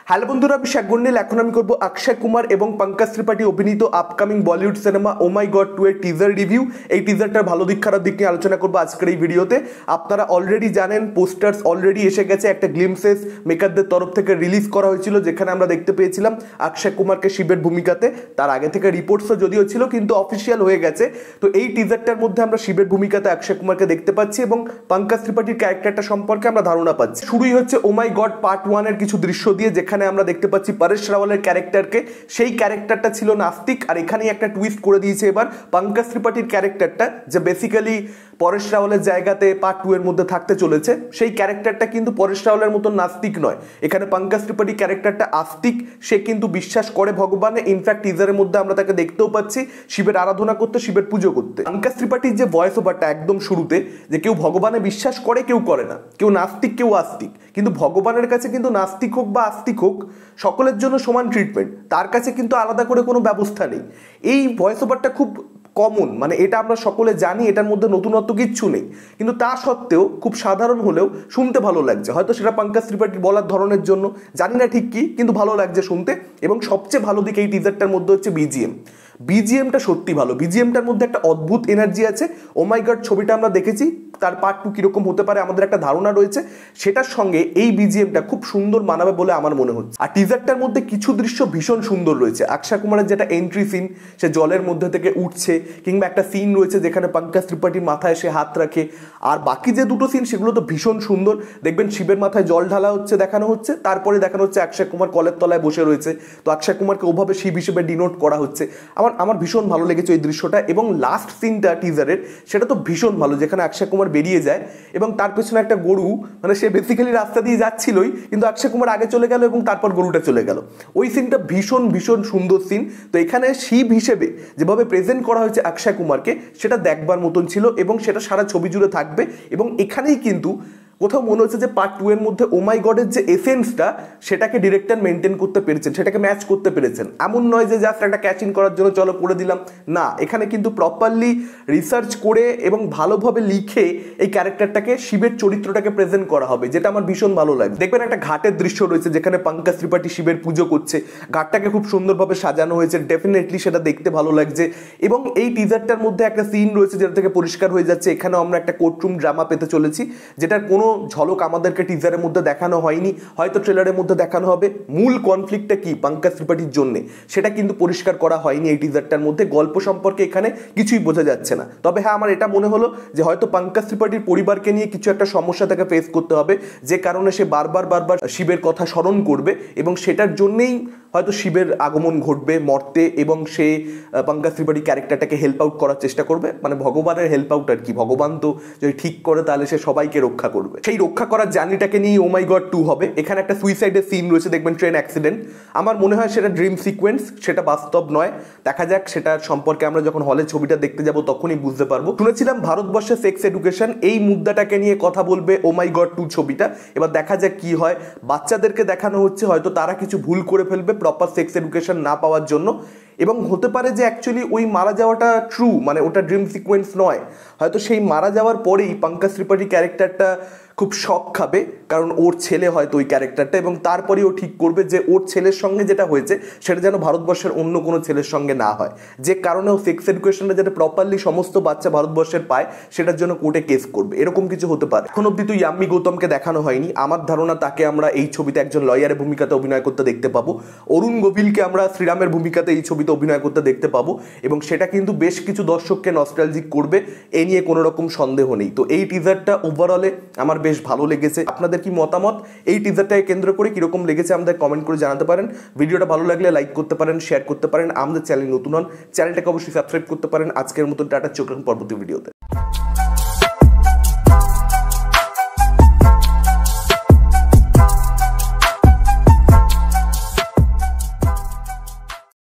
Hello বন্ধুরা, আমি শেখ গন্ডিল। এখন আমি করবো অক্ষয় কুমার এবং পঙ্কজ ত্রিপাঠী অভিনীত upcoming Bollywood cinema oh my God 2 এর টিজার রিভিউ। এই টিজারটার ভালো দিক খারাপ দিক নিয়ে আলোচনা করবো আজকের এই ভিডিওতে। আপনারা অলরেডি জানেন, পোস্টার্স অলরেডি এসে গেছে, একটা গ্লিমসেস মেকারদের তরফ থেকে রিলিজ করা হয়েছিল, যেখানে আমরা দেখতে পেয়েছিলাম অক্ষয় কুমারকে শিবের ভূমিকাতে। তার আগে থেকে রিপোর্টসও যদিও ছিল, কিন্তু অফিসিয়াল হয়ে গেছে। তো এই টিজারটার মধ্যে আমরা শিবের ভূমিকাতে অক্ষয় কুমারকে দেখতে পাচ্ছি এবং পঙ্কজ ত্রিপাঠীর ক্যারেক্টারটা সম্পর্কে আমরা ধারণা পাচ্ছি। শুরুই হচ্ছে ও মাই গড পার্ট 1 এর কিছু দৃশ্য দিয়ে, যেখানে আমরা দেখতে পাচ্ছি পরেশ রাওয়ালের ক্যারেক্টারকে। সেই ক্যারেক্টারটা ছিল নাস্তিক, আর এখানেই একটা টুইস্ট করে দিয়েছে এবার পঙ্কজ ত্রিপাঠীর ক্যারেক্টারটা, যে বেসিক্যালি পরেশ রাওয়ালের জায়গাতে পার্ট 2 এর মধ্যে থাকতে চলেছে। সেই ক্যারেক্টারটা কিন্তু পরেশ রাওয়ালের মতো নাস্তিক নয়, এখানে পঙ্কজ ত্রিপাঠী ক্যারেক্টারটা আস্তিক। সে কিন্তু বিশ্বাস করে ভগবানে। ইনফ্যাক্ট টিজারের মধ্যে আমরা তাকে দেখতেও পাচ্ছি শিবের আরাধনা করতে, শিবের পুজো করতে। পঙ্কজ ত্রিপাঠীর যে ভয়েস ওভারটা একদম শুরুতে, যে কেউ ভগবানে বিশ্বাস করে, কেউ করে না, কেউ নাস্তিক, কেউ আস্তিক, কিন্তু ভগবানের কাছে কিন্তু নাস্তিক হোক বা আস্তিক হোক, সকলের জন্য সমান ট্রিটমেন্ট। তার কাছে কিন্তু আলাদা করে কোনো ব্যবস্থা নেই। এই ভয়েস ওভারটা খুব কমন, মানে এটা আমরা সকলে জানি, এটার মধ্যে নতুনত্ব কিচ্ছু নেই, কিন্তু তা সত্ত্বেও খুব সাধারণ হলেও শুনতে ভালো লাগছে। হয়তো সেটা পঙ্কজ ত্রিপাঠী বলার ধরনের জন্য, জানি না ঠিক কি, কিন্তু ভালো লাগছে শুনতে। এবং সবচেয়ে ভালো দিক এই টিজারটার মধ্যে হচ্ছে বিজিএমটা সত্যি ভালো। বিজিএমটার মধ্যে একটা অদ্ভুত এনার্জি আছে। ও মাই গড ছবিটা আমরা দেখেছি, তার পার্ট 2 কিরকম হতে পারে আমাদের একটা ধারণা রয়েছে, সেটার সঙ্গে এই বিজিএমটা খুব সুন্দর মানাবে বলে আমার মনে হচ্ছে। আর টিজারটার মধ্যে কিছু দৃশ্য ভীষণ সুন্দর রয়েছে। অক্ষয় কুমারের যেটা এন্ট্রি সিন, সে জলের মধ্যে থেকে উঠছে, কিংবা একটা সিন রয়েছে যেখানে পঙ্কজ ত্রিপাঠীর মাথায় সে হাত রাখে। আর বাকি যে দুটো সিন, সেগুলো তো ভীষণ সুন্দর। দেখবেন শিবের মাথায় জল ঢালা হচ্ছে, দেখানো হচ্ছে, তারপরে দেখানো হচ্ছে অক্ষয় কুমার কলের তলায় বসে রয়েছে। তো অক্ষয় কুমারকে ওভাবে শিব হিসেবে ডিনোট করা হচ্ছে। আমার ভীষণ ভালো লেগেছে ওই দৃশ্যটা। এবং লাস্ট সিনটা টিজারের, সেটা তো ভীষণ ভালো, যেখানে অক্ষয় কুমার বেরিয়ে যায় এবং তার পেছনে একটা গরু, মানে সে বেসিক্যালি রাস্তা দিয়ে যাচ্ছিলই, কিন্তু অক্ষয় কুমার আগে চলে গেল এবং তারপর গরুটা চলে গেল। ওই সিনটা ভীষণ ভীষণ সুন্দর সিন। তো এখানে শিব হিসেবে যেভাবে প্রেজেন্ট করা হয়েছে অক্ষয় কুমারকে, সেটা দেখবার মতন ছিল এবং সেটা সারা ছবি জুড়ে থাকবে। এবং এখানেই কিন্তু কোথাও মনে হচ্ছে যে পার্ট 2 এর মধ্যে ও মাই গডের যে এসেন্সটা, সেটাকে ডিরেক্টর মেনটেন করতে পেরেছেন, সেটাকে ম্যাচ করতে পেরেছেন। এমন নয় যে জাস্ট একটা ক্যাচ ইন করার জন্য চলো করে দিলাম, না, এখানে কিন্তু প্রপারলি রিসার্চ করে এবং ভালোভাবে লিখে এই ক্যারেক্টারটাকে, শিবের চরিত্রটাকে প্রেজেন্ট করা হবে, যেটা আমার ভীষণ ভালো লাগে। দেখবেন একটা ঘাটের দৃশ্য রয়েছে, যেখানে পঙ্কজ ত্রিপাঠী শিবের পুজো করছে। ঘাটটাকে খুব সুন্দরভাবে সাজানো হয়েছে, ডেফিনেটলি সেটা দেখতে ভালো লাগছে। এবং এই টিজারটার মধ্যে একটা সিন রয়েছে যেটা থেকে পরিষ্কার হয়ে যাচ্ছে এখানেও আমরা একটা কোর্টরুম ড্রামা পেতে চলেছি, যেটার কোনো ঝলক আমাদেরকে টিজারের মধ্যে দেখানো হয়নি, হয়তো ট্রেলারের মধ্যে দেখানো হবে। মূল কনফ্লিক্টটা কি পঙ্কজ ত্রিপাঠীর জন্য, সেটা কিন্তু পরিষ্কার করা হয়নি এই টিজারটার মধ্যে। গল্প সম্পর্কে এখানে কিছুই বোঝা যাচ্ছে না। তবে হ্যাঁ, আমার এটা মনে হলো যে হয়তো পঙ্কজ ত্রিপাঠীর পরিবারকে নিয়ে কিছু একটা সমস্যা তাকে ফেস করতে হবে, যে কারণে সে বারবার শিবের কথা স্মরণ করবে এবং সেটার জন্যেই হয়তো শিবের আগমন ঘটবে মর্তে, এবং সে পঙ্কজ ত্রিপাঠী ক্যারেক্টারটাকে হেল্প আউট করার চেষ্টা করবে। মানে ভগবানের হেল্প আউট আর কি, ভগবান তো যদি ঠিক করে তাহলে সে সবাইকে রক্ষা করবে। সেই রক্ষা করার জার্নিটাকে নিয়ে ও মাই গড 2 হবে। এখানে একটা সুইসাইডের সিন রয়েছে, দেখবেন ট্রেন অ্যাক্সিডেন্ট। আমার মনে হয় সেটা ড্রিম সিকোয়েন্স, সেটা বাস্তব নয়। দেখা যাক, সেটার সম্পর্কে আমরা যখন হলে ছবিটা দেখতে যাব তখনই বুঝতে পারবো। শুনেছিলাম ভারতবর্ষে সেক্স এডুকেশন, এই মুদ্দাটাকে নিয়ে কথা বলবে ও মাই গড 2 ছবিটা। এবার দেখা যাক কি হয়। বাচ্চাদেরকে দেখানো হচ্ছে, হয়তো তারা কিছু ভুল করে ফেলবে প্রপার সেক্স এডুকেশন না পাওয়ার জন্য, এবং হতে পারে যে অ্যাকচুয়ালি ওই মারা যাওয়াটা ট্রু, মানে ওটা ড্রিম সিকোয়েন্স নয়। হয়তো সেই মারা যাওয়ার পরেই পঙ্কজ ত্রিপাঠী ক্যারেক্টারটা খুব শক খাবে, কারণ ওর ছেলে হয়তো ওই ক্যারেক্টারটা, এবং তারপরে ও ঠিক করবে যে ওর ছেলের সঙ্গে যেটা হয়েছে সেটা যেন ভারতবর্ষের অন্য কোনো ছেলের সঙ্গে না হয়, যে কারণে ও সেক্স এডুকেশনটা যাতে প্রপারলি সমস্ত বাচ্চা ভারতবর্ষের পায়, সেটার জন্য কোর্টে কেস করবে, এরকম কিছু হতে পারে। এখন অব্দি তো ইয়াম্মি গৌতমকে দেখানো হয়নি। আমার ধারণা তাকে আমরা এই ছবিতে একজন লয়ারের ভূমিকাতে অভিনয় করতে দেখতে পাবো। অরুণ গোভিলকে আমরা শ্রীরামের ভূমিকাতে এই ছবিতে অভিনয় করতে দেখতে পাবো, এবং সেটা কিন্তু বেশ কিছু দর্শককে নস্টালজিক করবে, এ নিয়ে কোনো রকম সন্দেহ নেই। তো এই টিজারটা ওভারঅলে আমার বেশ ভালো লেগেছে। আপনাদের কি মতামত এই টিজারটাকে কেন্দ্র করে, কিরকম লেগেছে আমাদের কমেন্ট করে জানাতে পারেন। ভিডিওটা ভালো লাগলে লাইক করতে পারেন, শেয়ার করতে পারেন। আমাদের চ্যানেল নতুন হন, চ্যানেলটাকে অবশ্যই সাবস্ক্রাইব করতে পারেন। আজকের মতো টাটা, চোখ রাখুন পরবর্তী ভিডিওতে।